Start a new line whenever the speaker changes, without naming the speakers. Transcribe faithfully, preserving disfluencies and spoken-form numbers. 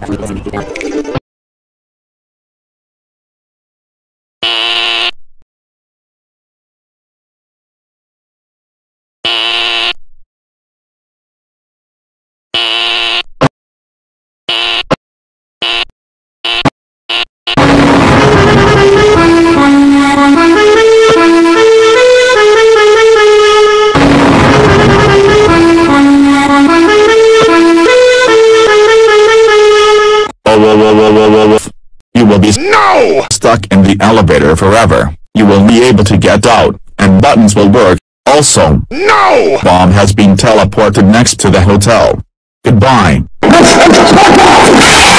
You will be no! stuck in the elevator forever. You will be able to get out, and buttons will work. Also, no! Bomb has been teleported next to the hotel. Goodbye.